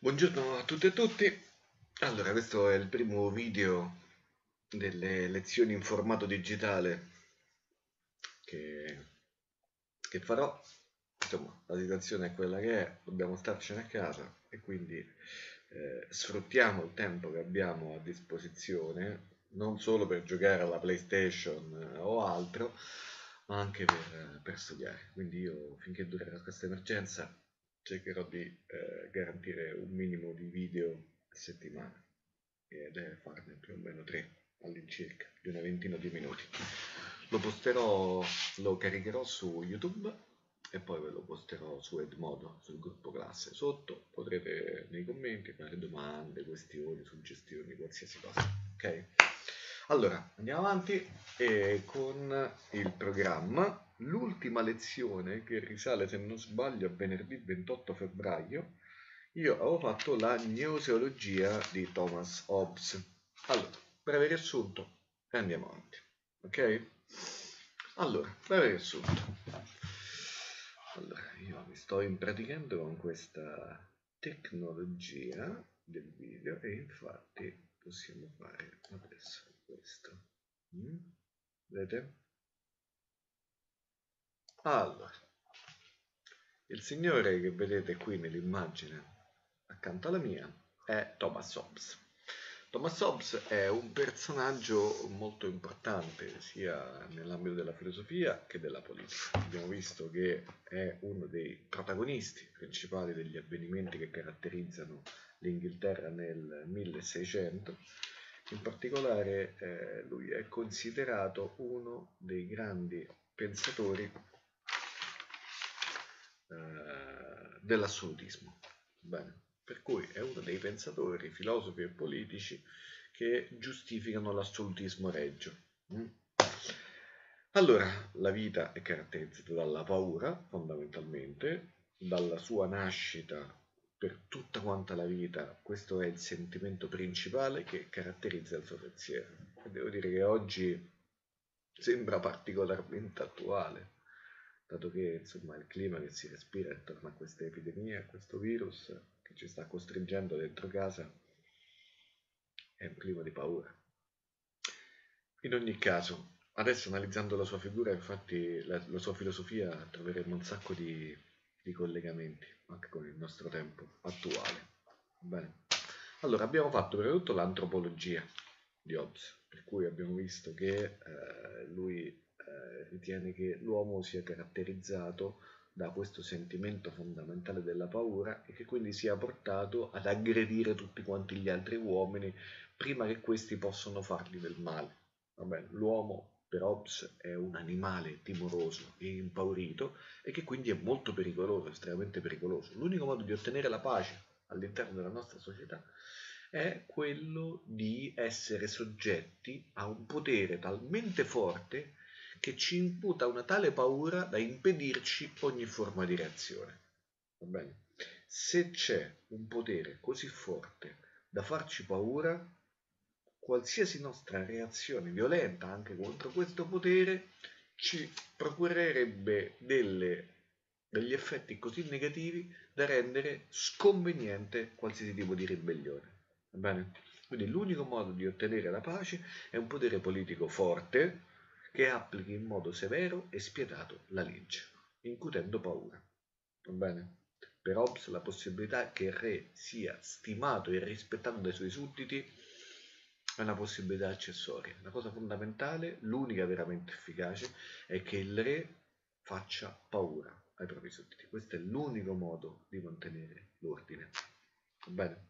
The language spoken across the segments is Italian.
Buongiorno a tutte e tutti. Allora, questo è il primo video delle lezioni in formato digitale che, che farò. Insomma, la situazione è quella che è, dobbiamo starcene a casa e quindi sfruttiamo il tempo che abbiamo a disposizione, non solo per giocare alla PlayStation o altro, ma anche per studiare. Quindi io, finché durerà questa emergenza, cercherò di garantire un minimo di video a settimana ed è farne più o meno 3 all'incirca, di una ventina di minuti. Lo posterò, lo caricherò su YouTube e poi ve lo posterò su Edmodo, sul gruppo classe. Sotto potrete nei commenti fare domande, questioni, suggestioni, qualsiasi cosa. Ok? Allora, andiamo avanti con il programma. L'ultima lezione, che risale se non sbaglio a venerdì 28 febbraio, io avevo fatto la gnoseologia di Thomas Hobbes. Allora, breve riassunto e andiamo avanti. Ok? Allora, breve riassunto. Allora, io mi sto impraticando con questa tecnologia del video e infatti possiamo fare adesso questo. Vedete? Allora, il signore che vedete qui nell'immagine accanto alla mia è Thomas Hobbes. Thomas Hobbes è un personaggio molto importante sia nell'ambito della filosofia che della politica. Abbiamo visto che è uno dei protagonisti principali degli avvenimenti che caratterizzano l'Inghilterra nel 1600. In particolare lui è considerato uno dei grandi pensatori dell'assolutismo. Bene. Per cui è uno dei pensatori, filosofi e politici che giustificano l'assolutismo regio. Allora, la vita è caratterizzata dalla paura, fondamentalmente, dalla sua nascita per tutta quanta la vita, questo è il sentimento principale che caratterizza il suo pensiero. E devo dire che oggi sembra particolarmente attuale, dato che insomma il clima che si respira intorno a questa epidemia, a questo virus che ci sta costringendo dentro casa, è un clima di paura. In ogni caso, adesso analizzando la sua figura, infatti la sua filosofia, troveremo un sacco di collegamenti anche con il nostro tempo attuale. Bene. Allora, abbiamo fatto prima di tutto l'antropologia di Hobbes, per cui abbiamo visto che lui ritiene che l'uomo sia caratterizzato da questo sentimento fondamentale della paura e che quindi sia portato ad aggredire tutti quanti gli altri uomini prima che questi possano fargli del male. Vabbè, l'uomo per Hobbes è un animale timoroso e impaurito e che quindi è molto pericoloso, estremamente pericoloso. L'unico modo di ottenere la pace all'interno della nostra società è quello di essere soggetti a un potere talmente forte che ci imputa una tale paura da impedirci ogni forma di reazione. Va bene? Se c'è un potere così forte da farci paura, qualsiasi nostra reazione violenta anche contro questo potere ci procurerebbe degli effetti così negativi da rendere sconveniente qualsiasi tipo di ribellione. Va bene? Quindi l'unico modo di ottenere la pace è un potere politico forte che applichi in modo severo e spietato la legge, incutendo paura. Va bene? Per Hobbes la possibilità che il re sia stimato e rispettato dai suoi sudditi è una possibilità accessoria. La cosa fondamentale, l'unica veramente efficace, è che il re faccia paura ai propri sudditi. Questo è l'unico modo di mantenere l'ordine. Va bene?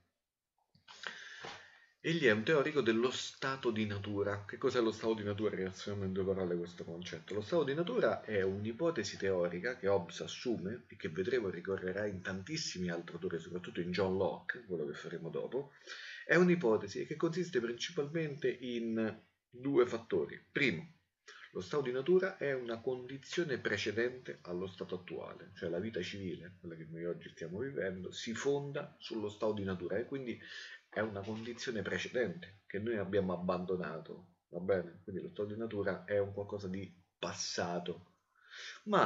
Egli è un teorico dello stato di natura. Che cos'è lo stato di natura? Riassumiamo in due parole questo concetto. Lo stato di natura è un'ipotesi teorica che Hobbes assume e che vedremo ricorrerà in tantissimi altri autori, soprattutto in John Locke, quello che faremo dopo. È un'ipotesi che consiste principalmente in due fattori. Primo, lo stato di natura è una condizione precedente allo stato attuale, cioè la vita civile, quella che noi oggi stiamo vivendo, si fonda sullo stato di natura e quindi è una condizione precedente che noi abbiamo abbandonato, va bene? Quindi lo stato di natura è un qualcosa di passato, ma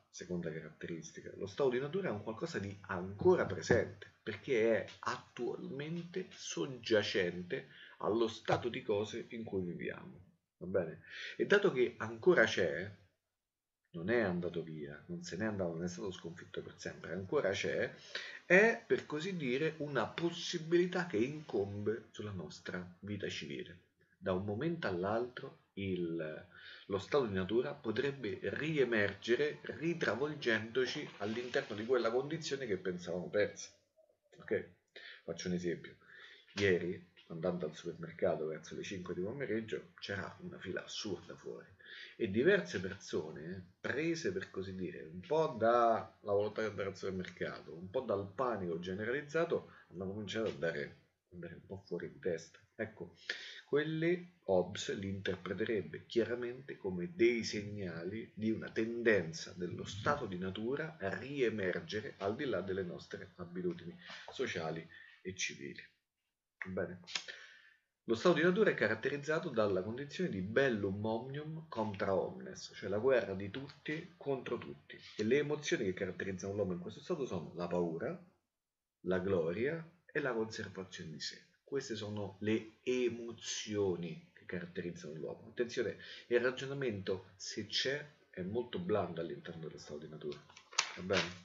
seconda caratteristica, lo stato di natura è un qualcosa di ancora presente, perché è attualmente soggiacente allo stato di cose in cui viviamo. Va bene? E dato che ancora c'è, non è andato via, non se n'è andato, non è stato sconfitto per sempre, ancora c'è, è per così dire una possibilità che incombe sulla nostra vita civile. Da un momento all'altro lo stato di natura potrebbe riemergere ritravolgendoci all'interno di quella condizione che pensavamo persa. Ok? Faccio un esempio. Ieri, andando al supermercato verso le 5 di pomeriggio, c'era una fila assurda fuori e diverse persone, prese per così dire un po' dalla volontà di andare al supermercato, un po' dal panico generalizzato, hanno cominciato ad andare un po' fuori di testa. Ecco, quelli Hobbes li interpreterebbe chiaramente come dei segnali di una tendenza dello stato di natura a riemergere al di là delle nostre abitudini sociali e civili. Bene. Lo stato di natura è caratterizzato dalla condizione di bellum omnium contra omnes, cioè la guerra di tutti contro tutti. E le emozioni che caratterizzano l'uomo in questo stato sono la paura, la gloria e la conservazione di sé. Queste sono le emozioni che caratterizzano l'uomo. Attenzione, il ragionamento, se c'è, è molto blando all'interno dello stato di natura. Va bene?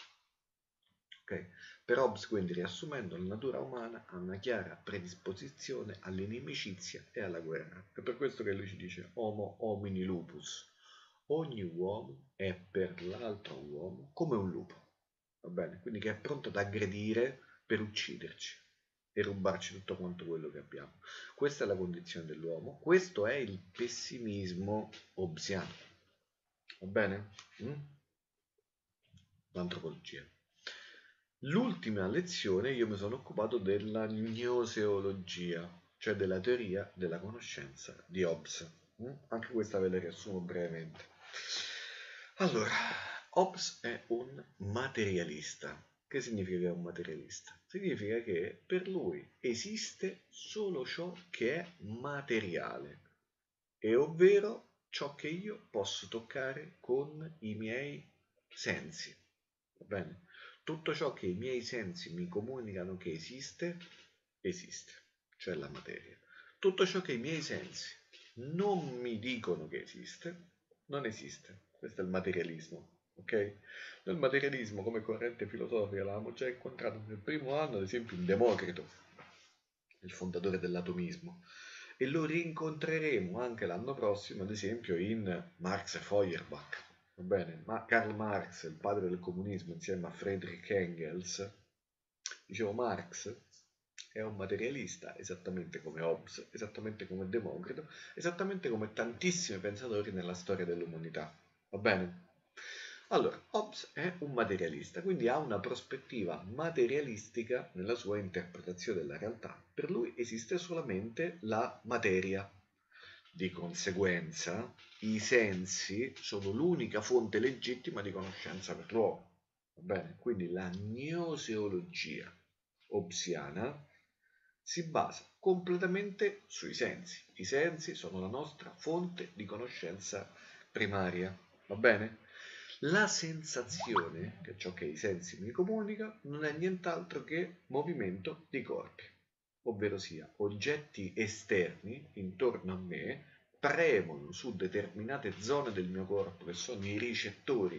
Ok. Per Hobbes, quindi, riassumendo, la natura umana ha una chiara predisposizione all'inimicizia e alla guerra. È per questo che lui ci dice homo homini lupus. Ogni uomo è per l'altro uomo come un lupo. Va bene? Quindi che è pronto ad aggredire per ucciderci e rubarci tutto quanto quello che abbiamo. Questa è la condizione dell'uomo. Questo è il pessimismo hobbesiano. Va bene? L'antropologia. L'ultima lezione io mi sono occupato della gnoseologia, cioè della teoria della conoscenza di Hobbes. Anche questa ve la riassumo brevemente. Allora, Hobbes è un materialista. Che significa che è un materialista? Significa che per lui esiste solo ciò che è materiale, e ovvero ciò che io posso toccare con i miei sensi. Va bene? Tutto ciò che i miei sensi mi comunicano che esiste, esiste, cioè la materia. Tutto ciò che i miei sensi non mi dicono che esiste, non esiste. Questo è il materialismo, ok? Nel materialismo, come corrente filosofica, l'avevamo già incontrato nel primo anno, ad esempio in Democrito, il fondatore dell'atomismo, e lo rincontreremo anche l'anno prossimo, ad esempio, in Marx e Feuerbach. Va bene? Ma Karl Marx, il padre del comunismo, insieme a Friedrich Engels, dicevo, Marx è un materialista, esattamente come Hobbes, esattamente come Democrito, esattamente come tantissimi pensatori nella storia dell'umanità. Va bene? Allora, Hobbes è un materialista, quindi ha una prospettiva materialistica nella sua interpretazione della realtà. Per lui esiste solamente la materia. Di conseguenza, i sensi sono l'unica fonte legittima di conoscenza per l'uomo. Va bene? Quindi la gnoseologia hobbesiana si basa completamente sui sensi. I sensi sono la nostra fonte di conoscenza primaria. Va bene? La sensazione, che è ciò che i sensi mi comunicano, non è nient'altro che movimento di corpi, ovvero sia oggetti esterni intorno a me premono su determinate zone del mio corpo, che sono i ricettori,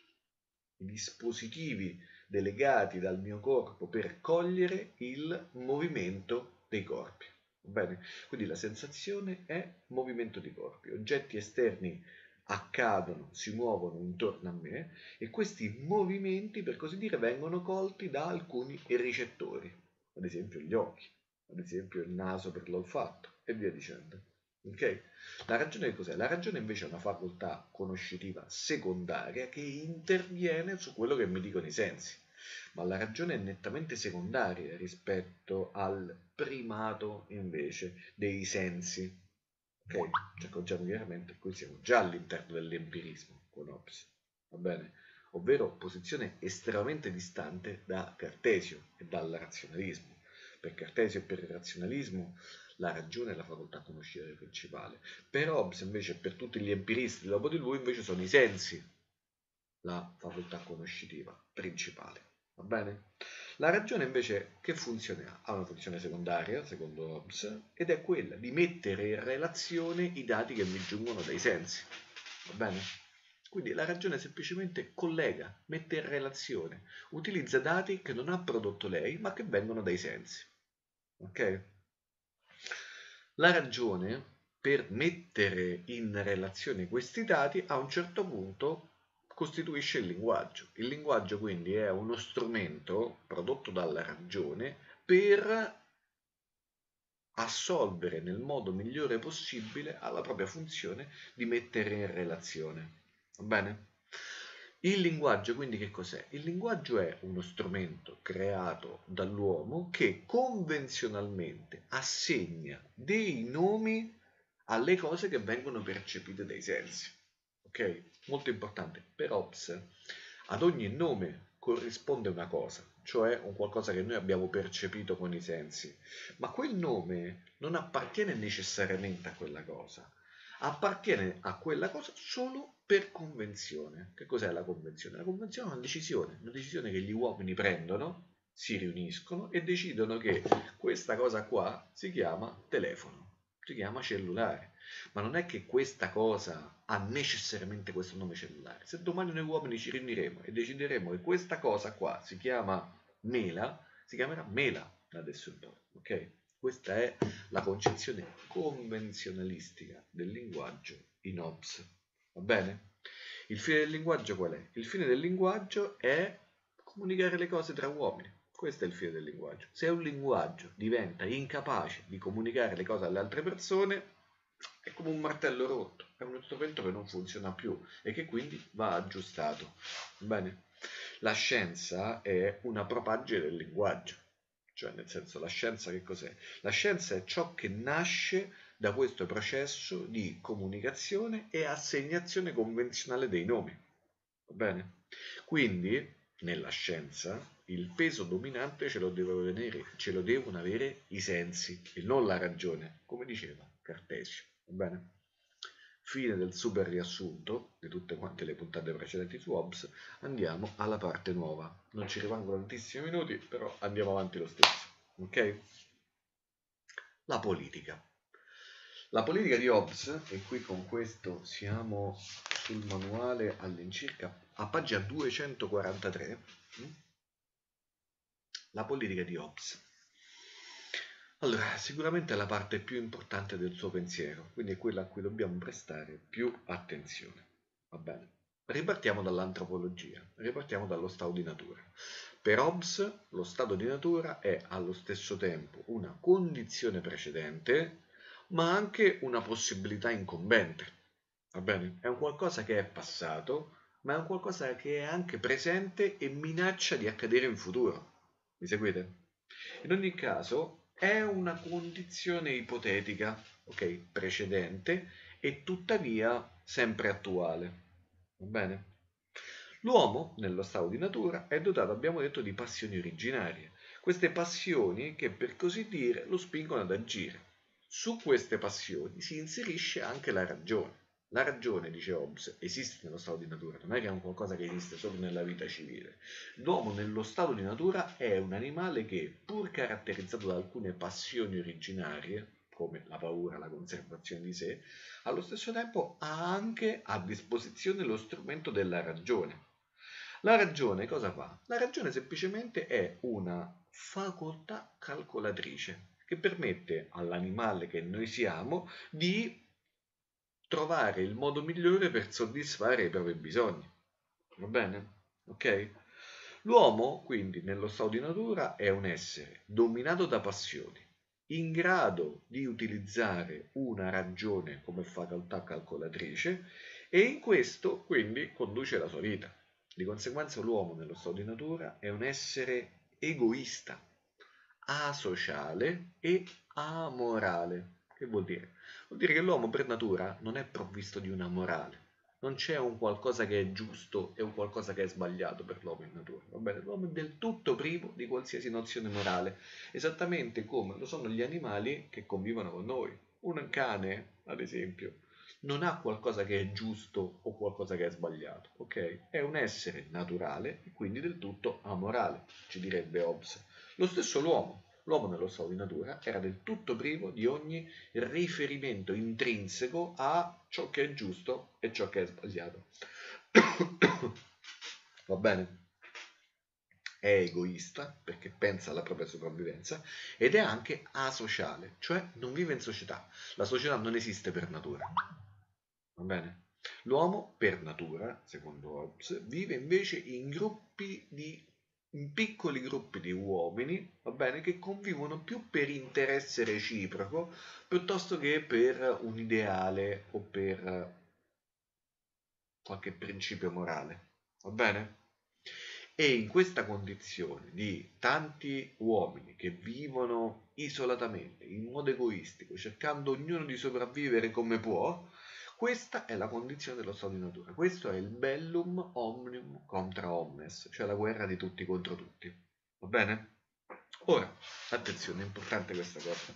i dispositivi delegati dal mio corpo per cogliere il movimento dei corpi. Va bene? Quindi la sensazione è movimento di corpi, oggetti esterni accadono, si muovono intorno a me e questi movimenti, per così dire, vengono colti da alcuni ricettori, ad esempio gli occhi, ad esempio il naso per l'olfatto e via dicendo. Ok? La ragione che cos'è? La ragione invece è una facoltà conoscitiva secondaria che interviene su quello che mi dicono i sensi, ma la ragione è nettamente secondaria rispetto al primato invece dei sensi. Ok? Ci accorgiamo chiaramente, qui siamo già all'interno dell'empirismo con Hobbes, va bene? Ovvero posizione estremamente distante da Cartesio e dal razionalismo. Per Cartesio e per il razionalismo la ragione è la facoltà conoscitiva principale. Per Hobbes invece e per tutti gli empiristi dopo di lui invece sono i sensi la facoltà conoscitiva principale. Va bene? La ragione invece che funzione ha? Ha una funzione secondaria, secondo Hobbes, ed è quella di mettere in relazione i dati che mi giungono dai sensi. Va bene? Quindi la ragione semplicemente collega, mette in relazione, utilizza dati che non ha prodotto lei, ma che vengono dai sensi. Ok? La ragione, per mettere in relazione questi dati, a un certo punto costituisce il linguaggio. Il linguaggio quindi è uno strumento prodotto dalla ragione per assolvere nel modo migliore possibile alla propria funzione di mettere in relazione. Va bene? Il linguaggio quindi che cos'è? Il linguaggio è uno strumento creato dall'uomo che convenzionalmente assegna dei nomi alle cose che vengono percepite dai sensi. Ok? Molto importante. Per Hobbes ad ogni nome corrisponde una cosa, cioè un qualcosa che noi abbiamo percepito con i sensi, ma quel nome non appartiene necessariamente a quella cosa, appartiene a quella cosa solo per convenzione. Che cos'è la convenzione? La convenzione è una decisione che gli uomini prendono, si riuniscono e decidono che questa cosa qua si chiama telefono, si chiama cellulare. Ma non è che questa cosa ha necessariamente questo nome cellulare. Se domani noi uomini ci riuniremo e decideremo che questa cosa qua si chiama mela, si chiamerà mela da adesso in poi, ok? Questa è la concezione convenzionalistica del linguaggio in Hobbes, va bene? Il fine del linguaggio qual è? Il fine del linguaggio è comunicare le cose tra uomini. Questo è il fine del linguaggio. Se un linguaggio diventa incapace di comunicare le cose alle altre persone, è come un martello rotto, è uno strumento che non funziona più e che quindi va aggiustato. Bene? La scienza è una propagine del linguaggio, cioè nel senso la scienza che cos'è? La scienza è ciò che nasce da questo processo di comunicazione e assegnazione convenzionale dei nomi. Va bene? Quindi nella scienza il peso dominante ce lo devono avere i sensi e non la ragione, come diceva Cartesio. Va bene? Fine del super riassunto di tutte quante le puntate precedenti su Hobbes, andiamo alla parte nuova. Non ci rimangono tantissimi minuti, però andiamo avanti lo stesso. Ok? La politica. La politica di Hobbes, e qui con questo siamo sul manuale all'incirca a pagina 243, la politica di Hobbes. Allora, sicuramente è la parte più importante del suo pensiero, quindi è quella a cui dobbiamo prestare più attenzione. Va bene? Ripartiamo dall'antropologia, ripartiamo dallo stato di natura. Per Hobbes lo stato di natura è allo stesso tempo una condizione precedente, ma anche una possibilità incombente. Va bene? È un qualcosa che è passato, ma è un qualcosa che è anche presente e minaccia di accadere in futuro. Mi seguite? In ogni caso è una condizione ipotetica, ok, precedente e tuttavia sempre attuale. Va bene? L'uomo, nello stato di natura, è dotato, abbiamo detto, di passioni originarie. Queste passioni che, per così dire, lo spingono ad agire. Su queste passioni si inserisce anche la ragione. La ragione, dice Hobbes, esiste nello stato di natura, non è che è un qualcosa che esiste solo nella vita civile. L'uomo nello stato di natura è un animale che, pur caratterizzato da alcune passioni originarie, come la paura, la conservazione di sé, allo stesso tempo ha anche a disposizione lo strumento della ragione. La ragione cosa fa? La ragione semplicemente è una facoltà calcolatrice che permette all'animale che noi siamo di trovare il modo migliore per soddisfare i propri bisogni. Va bene? Ok? L'uomo, quindi, nello stato di natura è un essere dominato da passioni, in grado di utilizzare una ragione come facoltà calcolatrice e in questo, quindi, conduce la sua vita. Di conseguenza l'uomo nello stato di natura è un essere egoista, asociale e amorale. Che vuol dire? Vuol dire che l'uomo per natura non è provvisto di una morale. Non c'è un qualcosa che è giusto e un qualcosa che è sbagliato per l'uomo in natura. Va bene? L'uomo è del tutto privo di qualsiasi nozione morale, esattamente come lo sono gli animali che convivono con noi. Un cane, ad esempio, non ha qualcosa che è giusto o qualcosa che è sbagliato, ok? È un essere naturale e quindi del tutto amorale, ci direbbe Hobbes. Lo stesso l'uomo nello stato di natura era del tutto privo di ogni riferimento intrinseco a ciò che è giusto e ciò che è sbagliato. Va bene? È egoista perché pensa alla propria sopravvivenza ed è anche asociale, cioè non vive in società. La società non esiste per natura. Va bene? L'uomo per natura, secondo Hobbes, vive invece in piccoli gruppi di uomini, va bene, che convivono più per interesse reciproco piuttosto che per un ideale o per qualche principio morale. Va bene? E in questa condizione di tanti uomini che vivono isolatamente, in modo egoistico, cercando ognuno di sopravvivere come può, questa è la condizione dello stato di natura. Questo è il bellum omnium contra omnes, cioè la guerra di tutti contro tutti. Va bene? Ora, attenzione, è importante questa cosa.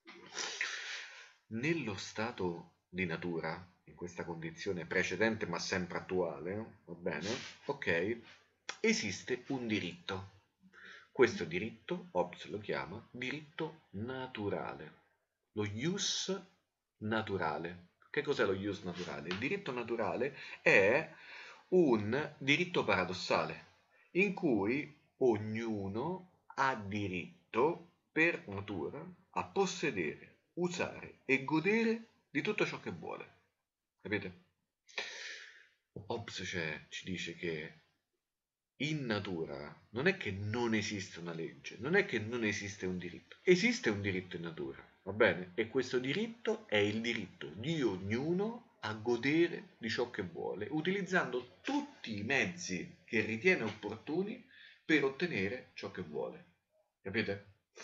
Nello stato di natura, in questa condizione precedente ma sempre attuale, va bene? Ok? Esiste un diritto. Questo diritto, Hobbes lo chiama diritto naturale, lo ius naturale. Che cos'è lo ius naturale? Il diritto naturale è un diritto paradossale, in cui ognuno ha diritto per natura a possedere, usare e godere di tutto ciò che vuole. Capite? Hobbes ci dice che in natura non è che non esiste una legge, non è che non esiste un diritto, esiste un diritto in natura, va bene? E questo diritto è il diritto di ognuno a godere di ciò che vuole, utilizzando tutti i mezzi che ritiene opportuni per ottenere ciò che vuole. Capite?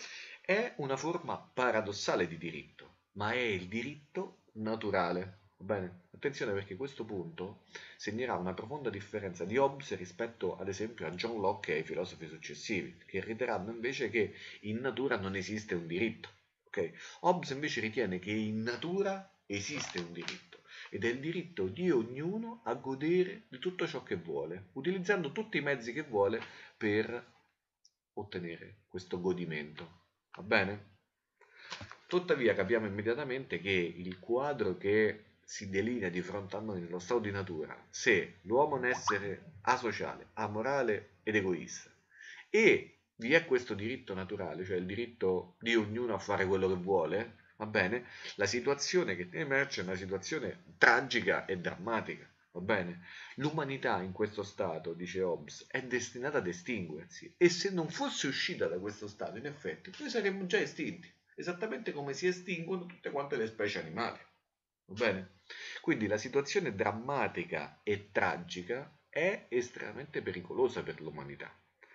È una forma paradossale di diritto, ma è il diritto naturale. Va bene? Attenzione perché questo punto segnerà una profonda differenza di Hobbes rispetto ad esempio a John Locke e ai filosofi successivi, che riterranno invece che in natura non esiste un diritto. Okay? Hobbes invece ritiene che in natura esiste un diritto ed è il diritto di ognuno a godere di tutto ciò che vuole, utilizzando tutti i mezzi che vuole per ottenere questo godimento. Va bene? Tuttavia capiamo immediatamente che il quadro che si delinea di fronte a noi nello stato di natura, se l'uomo è un essere asociale, amorale ed egoista, e vi è questo diritto naturale, cioè il diritto di ognuno a fare quello che vuole, va bene? La situazione che emerge è una situazione tragica e drammatica, va bene? L'umanità in questo stato, dice Hobbes, è destinata ad estinguersi e se non fosse uscita da questo stato, in effetti, noi saremmo già estinti, esattamente come si estinguono tutte quante le specie animali. Va bene? Quindi la situazione drammatica e tragica è estremamente pericolosa per l'umanità.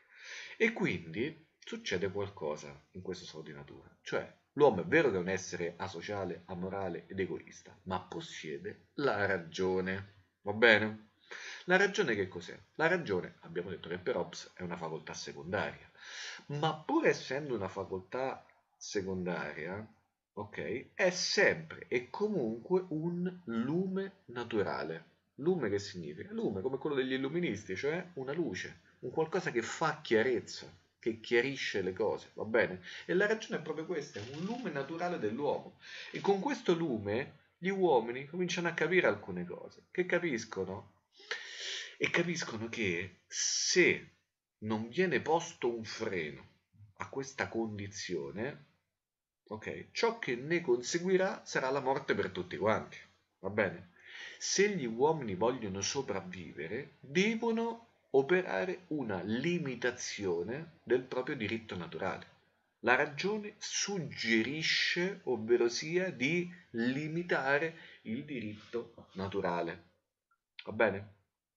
E quindi succede qualcosa in questo stato di natura, cioè l'uomo è vero che è un essere asociale, amorale ed egoista, ma possiede la ragione. Va bene? La ragione che cos'è? La ragione, abbiamo detto che per Hobbes è una facoltà secondaria, ma pur essendo una facoltà secondaria, ok, è sempre e comunque un lume naturale. Lume che significa? Lume come quello degli illuministi, cioè una luce, un qualcosa che fa chiarezza, che chiarisce le cose, va bene? E la ragione è proprio questa, è un lume naturale dell'uomo. E con questo lume gli uomini cominciano a capire alcune cose, che capiscono e capiscono che se non viene posto un freno a questa condizione, ok, ciò che ne conseguirà sarà la morte per tutti quanti, va bene? Se gli uomini vogliono sopravvivere, devono operare una limitazione del proprio diritto naturale. La ragione suggerisce, ovvero sia, di limitare il diritto naturale. Va bene?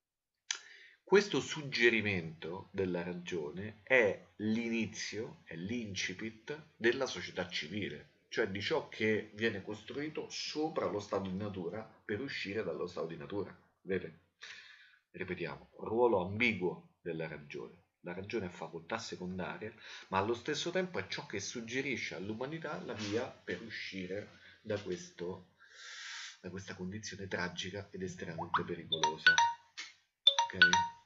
Questo suggerimento della ragione è l'inizio, è l'incipit della società civile, cioè di ciò che viene costruito sopra lo stato di natura per uscire dallo stato di natura. Vedete? Ripetiamo, ruolo ambiguo della ragione. La ragione è facoltà secondaria, ma allo stesso tempo è ciò che suggerisce all'umanità la via per uscire da questo da questa condizione tragica ed estremamente pericolosa. Ok?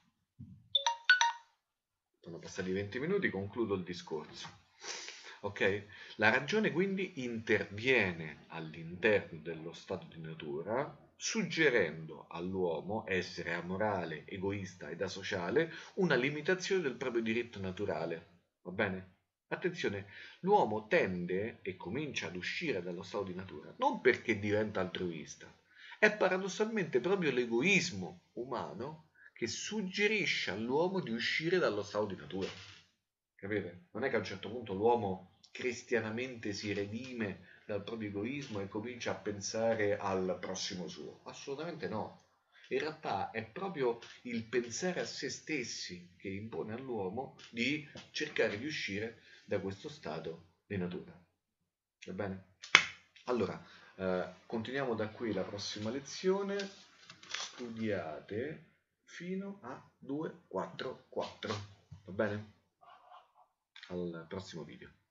Sono passati 20 minuti, concludo il discorso. Ok? La ragione quindi interviene all'interno dello stato di natura, suggerendo all'uomo, essere amorale, egoista ed asociale, una limitazione del proprio diritto naturale. Va bene? Attenzione, l'uomo tende e comincia ad uscire dallo stato di natura non perché diventa altruista, è paradossalmente proprio l'egoismo umano che suggerisce all'uomo di uscire dallo stato di natura. Capite? Non è che a un certo punto l'uomo cristianamente si redime dal proprio egoismo e comincia a pensare al prossimo suo. Assolutamente no. In realtà è proprio il pensare a se stessi che impone all'uomo di cercare di uscire da questo stato di natura. Va bene? Allora, continuiamo da qui la prossima lezione. Studiate fino a 2, 4, 4. Va bene? Al prossimo video.